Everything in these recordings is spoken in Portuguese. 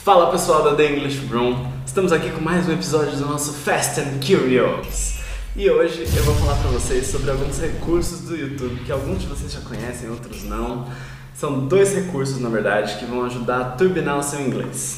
Fala pessoal da The English Room, estamos aqui com mais um episódio do nosso Fast and Curious. E hoje eu vou falar pra vocês sobre alguns recursos do YouTube que alguns de vocês já conhecem, outros não. São dois recursos, na verdade, que vão ajudar a turbinar o seu inglês.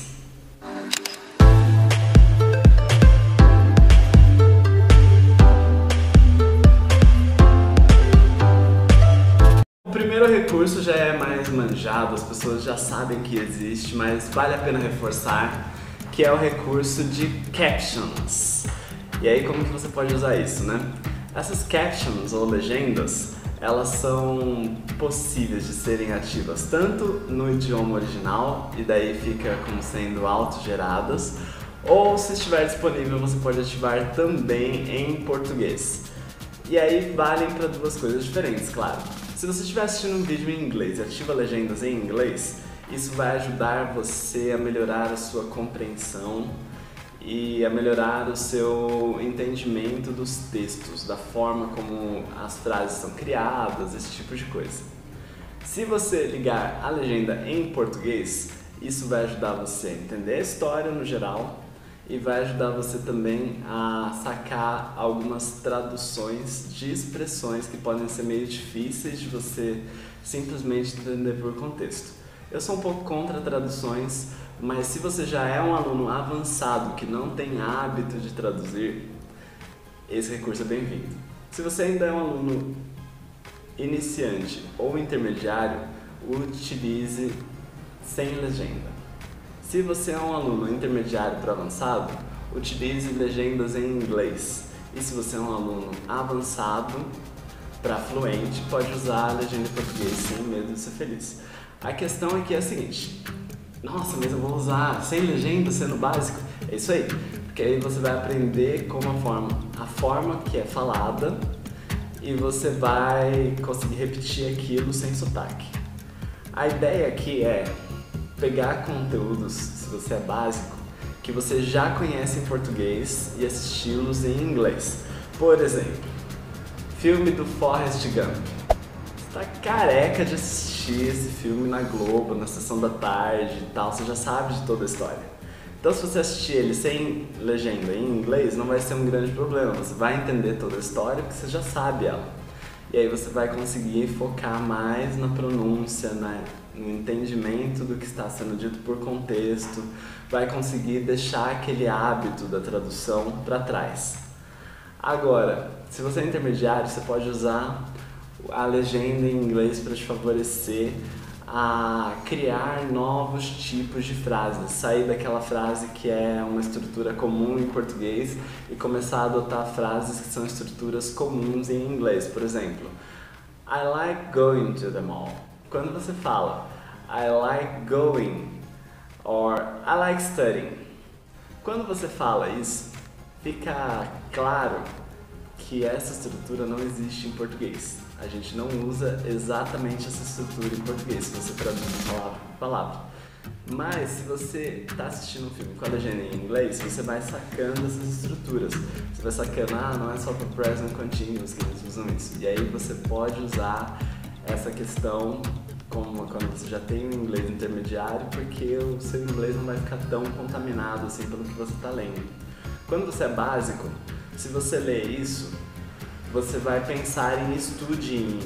O primeiro recurso já é mais manjado, as pessoas já sabem que existe, mas vale a pena reforçar, que é o recurso de captions. E aí, como que você pode usar isso, né? Essas captions ou legendas, elas são possíveis de serem ativas tanto no idioma original, e daí fica como sendo autogeradas, ou se estiver disponível você pode ativar também em português. E aí valem para duas coisas diferentes, claro. Se você estiver assistindo um vídeo em inglês e ativa legendas em inglês, isso vai ajudar você a melhorar a sua compreensão e a melhorar o seu entendimento dos textos, da forma como as frases são criadas, esse tipo de coisa. Se você ligar a legenda em português, isso vai ajudar você a entender a história no geral e vai ajudar você também a sacar algumas traduções de expressões que podem ser meio difíceis de você simplesmente entender por contexto. Eu sou um pouco contra traduções, mas se você já é um aluno avançado que não tem hábito de traduzir, esse recurso é bem-vindo. Se você ainda é um aluno iniciante ou intermediário, utilize sem legenda. Se você é um aluno intermediário para avançado, utilize legendas em inglês. E se você é um aluno avançado para fluente, pode usar a legenda em português sem medo de ser feliz. A questão aqui é a seguinte: nossa, mas eu vou usar sem legenda sendo básico? É isso aí, porque aí você vai aprender como a forma que é falada e você vai conseguir repetir aquilo sem sotaque. A ideia aqui é pegar conteúdos, se você é básico, que você já conhece em português e assisti-los em inglês. Por exemplo, filme do Forrest Gump. Você tá careca de assistir esse filme na Globo, na sessão da tarde e tal, você já sabe de toda a história. Então se você assistir ele sem legenda em inglês, não vai ser um grande problema, você vai entender toda a história porque você já sabe ela. E aí você vai conseguir focar mais na pronúncia, no entendimento do que está sendo dito por contexto, vai conseguir deixar aquele hábito da tradução para trás. Agora, se você é intermediário, você pode usar a legenda em inglês para te favorecer a criar novos tipos de frases, sair daquela frase que é uma estrutura comum em português e começar a adotar frases que são estruturas comuns em inglês. Por exemplo, I like going to the mall. Quando você fala I like going or I like studying, quando você fala isso, fica claro que essa estrutura não existe em português. A gente não usa exatamente essa estrutura em português, se você traduz palavra por palavra. Mas se você está assistindo um filme com a legenda em inglês, você vai sacando essas estruturas. Você vai sacando, não é só para present continuous que eles usam isso. E aí você pode usar essa questão como quando você já tem um inglês intermediário, porque o seu inglês não vai ficar tão contaminado assim pelo que você está lendo. Quando você é básico, se você lê isso, você vai pensar em studying.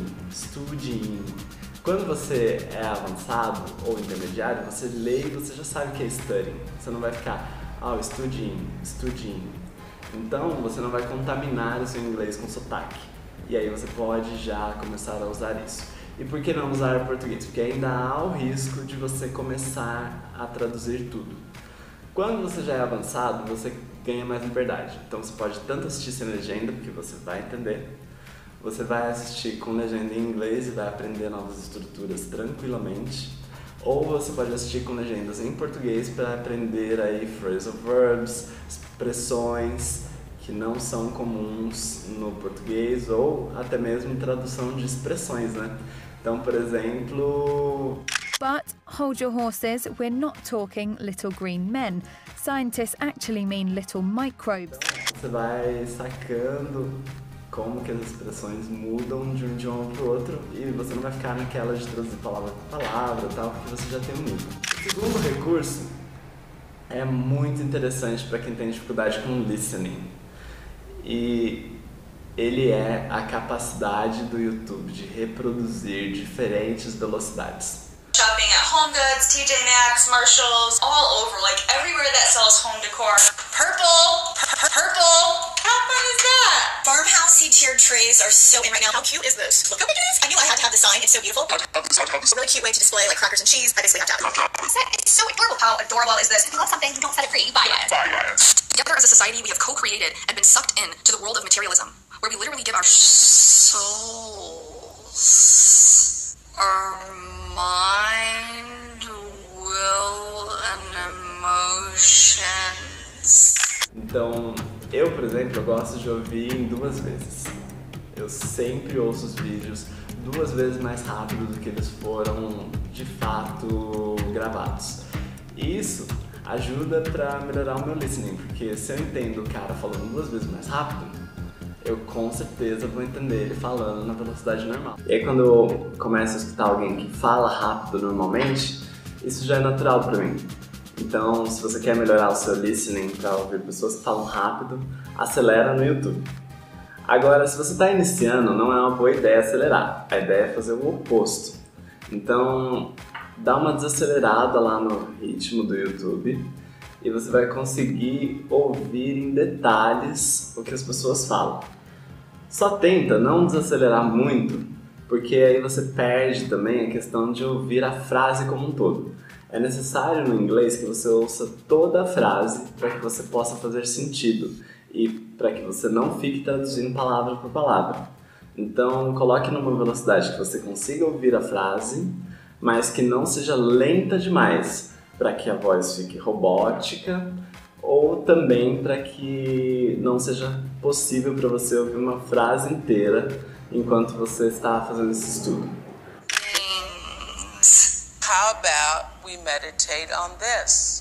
Quando você é avançado ou intermediário, você lê e você já sabe o que é studying. Você não vai ficar, studying. Então, você não vai contaminar o seu inglês com sotaque. E aí você pode já começar a usar isso. E por que não usar português? Porque ainda há o risco de você começar a traduzir tudo. Quando você já é avançado, você ganha mais liberdade. Então você pode tanto assistir sem legenda, porque você vai entender. Você vai assistir com legenda em inglês e vai aprender novas estruturas tranquilamente. Ou você pode assistir com legendas em português para aprender aí phrasal verbs, expressões que não são comuns no português, ou até mesmo tradução de expressões, né? Então, por exemplo... But hold your horses, we're not talking little green men. Scientists actually mean little microbes. Você vai sacando como que as expressões mudam de um idioma para o outro e você não vai ficar naquela de traduzir palavra por palavra e tal, porque você já tem um nível. O segundo recurso é muito interessante para quem tem dificuldade com listening. E ele é a capacidade do YouTube de reproduzir diferentes velocidades. Shopping at HomeGoods, TJ Maxx, Marshalls, all over, like everywhere that sells home decor. Purple! How fun is that? Farmhouse seed-tiered trays are so in right now. How cute is this? Look how big it is. I knew I had to have the sign. It's so beautiful. It's a really cute way to display like crackers and cheese. I basically have to have it. It's so adorable. How adorable is this? If you love something, don't set it free. Buy it. Together as a society, we have co-created and been sucked into the world of materialism, where we literally give our souls, our mind, will, and emotions. Então, eu, por exemplo, eu gosto de ouvir em 2 vezes. Eu sempre ouço os vídeos 2 vezes mais rápido do que eles foram, de fato, gravados. E isso ajuda para melhorar o meu listening, porque se eu entendo o cara falando 2 vezes mais rápido, eu com certeza vou entender ele falando na velocidade normal. E aí quando eu começo a escutar alguém que fala rápido normalmente, isso já é natural para mim. Então, se você quer melhorar o seu listening para ouvir pessoas que falam rápido, acelera no YouTube. Agora, se você está iniciando, não é uma boa ideia acelerar. A ideia é fazer o oposto. Então, dá uma desacelerada lá no ritmo do YouTube e você vai conseguir ouvir em detalhes o que as pessoas falam. Só tenta não desacelerar muito, porque aí você perde também a questão de ouvir a frase como um todo. É necessário no inglês que você ouça toda a frase para que você possa fazer sentido e para que você não fique traduzindo palavra por palavra. Então, coloque numa velocidade que você consiga ouvir a frase, mas que não seja lenta demais, para que a voz fique robótica, ou também para que não seja possível para você ouvir uma frase inteira enquanto você está fazendo esse estudo. How about we meditate on this?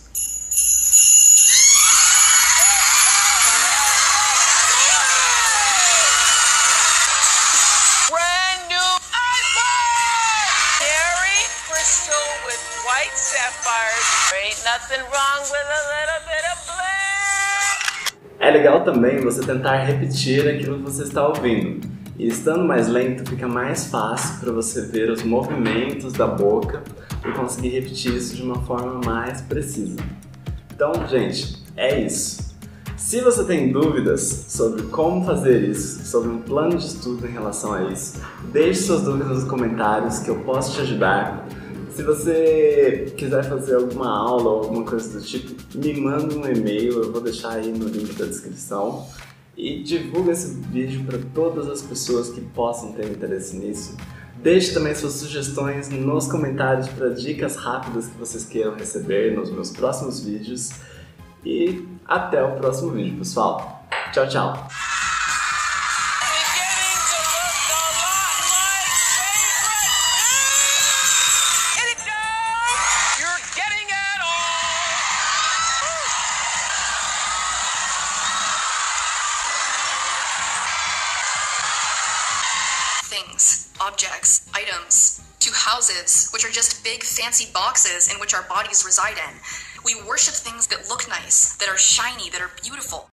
Brand new iPhone! Cherry crystal with white sapphires. Ain't nothing wrong with a little bit of bling. É legal também você tentar repetir aquilo que você está ouvindo. E estando mais lento, fica mais fácil para você ver os movimentos da boca e conseguir repetir isso de uma forma mais precisa. Então, gente, é isso. Se você tem dúvidas sobre como fazer isso, sobre um plano de estudo em relação a isso, deixe suas dúvidas nos comentários que eu posso te ajudar. Se você quiser fazer alguma aula ou alguma coisa do tipo, me manda um e-mail, eu vou deixar aí no link da descrição. E divulga esse vídeo para todas as pessoas que possam ter interesse nisso. Deixe também suas sugestões nos comentários para dicas rápidas que vocês queiram receber nos meus próximos vídeos. E até o próximo vídeo, pessoal. Tchau, tchau! Things, objects, items, to houses, which are just big fancy boxes in which our bodies reside in. We worship things that look nice, that are shiny, that are beautiful.